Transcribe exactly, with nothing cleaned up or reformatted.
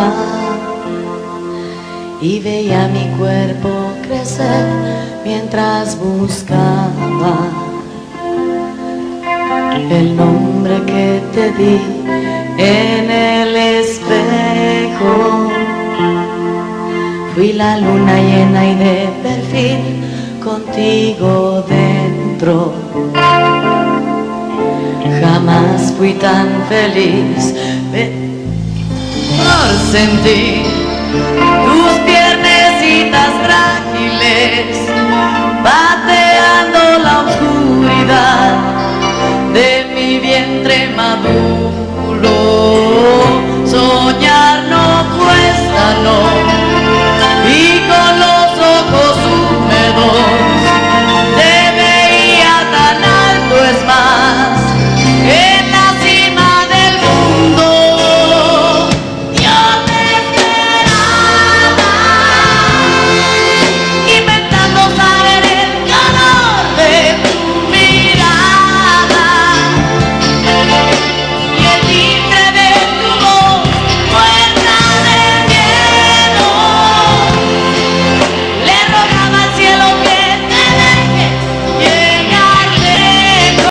y veía mi cuerpo crecer mientras buscaba el nombre que te di en el espejo. Fui la luna llena y de perfil contigo dentro. Jamás fui tan feliz por sentir tus piernecitas frágiles baten